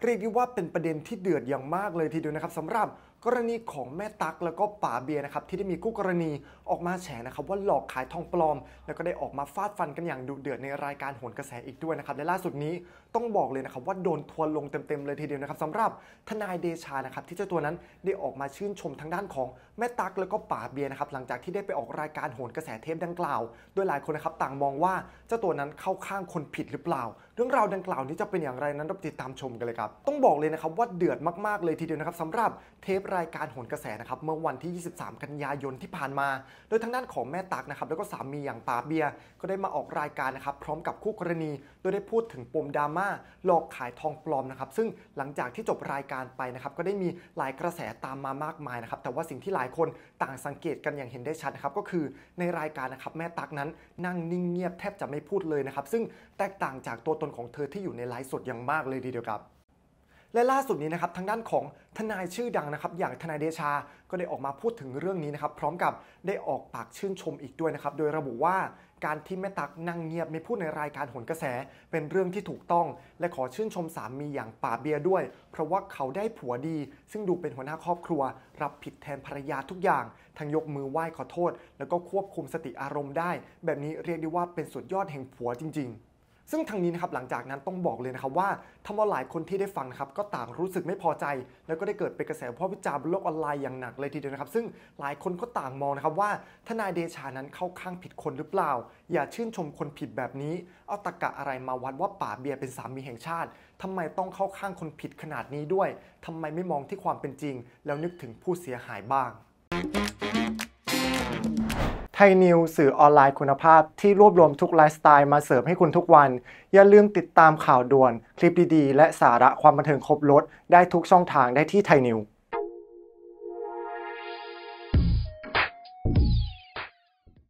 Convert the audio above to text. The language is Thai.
เรียกได้ว่าเป็นประเด็นที่เดือดอย่างมากเลยทีเดียวนะครับสำหรับกรณีของแม่ตั๊กแล้วก็ป๋าเบียร์นะครับที่ได้มีคู่กรณีออกมาแฉนะครับว่าหลอกขายทองปลอมแล้วก็ได้ออกมาฟาดฟันกันอย่างดุเดือดในรายการโหนกระแสอีกด้วยนะครับและล่าสุดนี้ต้องบอกเลยนะครับว่าโดนทัวร์ลงเต็มๆเลยทีเดียวนะครับสำหรับทนายเดชานะครับที่เจ้าตัวนั้นได้ออกมาชื่นชมทางด้านของแม่ตั๊กแล้วก็ป๋าเบียร์นะครับหลังจากที่ได้ไปออกรายการโหนกระแสเทปดังกล่าวโดยหลายคนนะครับต่างมองว่าเจ้าตัวนั้นเข้าข้างคนผิดหรือเปล่าเรื่องราวดังกล่าวนี้จะเป็นอย่างไรนั้นเราติดตามชมกันเลยครับต้องบอกเลยนะครับว่าเดือดมากๆเลยทีเดียวนะครับสำหรับเทปรายการโหนกระแสนะครับเมื่อวันที่23กันยายนที่ผ่านมาโดยทางด้านของแม่ตั๊กนะครับแล้วก็สามีอย่างป๋าเบียร์ก็ได้มาออกรายการนะครับพร้อมกับคู่กรณีโดยได้พูดถึงปมดราม่าหลอกขายทองปลอมนะครับซึ่งหลังจากที่จบรายการไปนะครับก็ได้มีหลายกระแสตามมามากมายนะครับแต่ว่าสิ่งที่หลายคนต่างสังเกตกันอย่างเห็นได้ชัดนะครับก็คือในรายการนะครับแม่ตั๊กนั้นนั่งนิ่งเงียบแทบจะไม่พูดเลยนะครับซึ่งแตกต่างจากตัวตนของเธอที่อยู่ในไลฟ์สดอย่างมากเลยทีเดียวครับและล่าสุดนี้นะครับทางด้านของทนายชื่อดังนะครับอย่างทนายเดชาก็ได้ออกมาพูดถึงเรื่องนี้นะครับพร้อมกับได้ออกปากชื่นชมอีกด้วยนะครับโดยระบุว่าการที่แม่ตั๊กนั่งเงียบไม่พูดในรายการโหนกระแสเป็นเรื่องที่ถูกต้องและขอชื่นชมสามีอย่างป๋าเบียร์ด้วยเพราะว่าเขาได้ผัวดีซึ่งดูเป็นหัวหน้าครอบครัวรับผิดแทนภรรยาทุกอย่างทั้งยกมือไหว้ขอโทษแล้วก็ควบคุมสติอารมณ์ได้แบบนี้เรียกได้ว่าเป็นสุดยอดแห่งผัวจริงๆซึ่งทางนี้นะครับหลังจากนั้นต้องบอกเลยนะครับว่าทำเอาหลายคนที่ได้ฟังนะครับก็ต่างรู้สึกไม่พอใจแล้วก็ได้เกิดเป็นกระแสวิพากษ์วิจารณ์บนโลกออนไลน์อย่างหนักเลยทีเดียวนะครับซึ่งหลายคนก็ต่างมองนะครับว่าทนายเดชานั้นเข้าข้างผิดคนหรือเปล่าอย่าชื่นชมคนผิดแบบนี้เอาตรรกะอะไรมาวัดว่าป๋าเบียร์เป็นสามีแห่งชาติทำไมต้องเข้าข้างคนผิดขนาดนี้ด้วยทำไมไม่มองที่ความเป็นจริงแล้วนึกถึงผู้เสียหายบ้างไทยนิวสื่อออนไลน์คุณภาพที่รวบรวมทุกไลฟ์สไตล์มาเสิร์ฟให้คุณทุกวันอย่าลืมติดตามข่าวด่วนคลิปดีๆและสาระความบันเทิงครบรสได้ทุกช่องทางได้ที่ไทยนิว